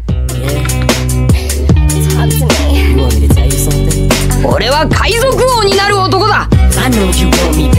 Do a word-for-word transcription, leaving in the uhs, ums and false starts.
Talk to me. You want me to tell you something? 俺は海賊王になる男だ。I know you want me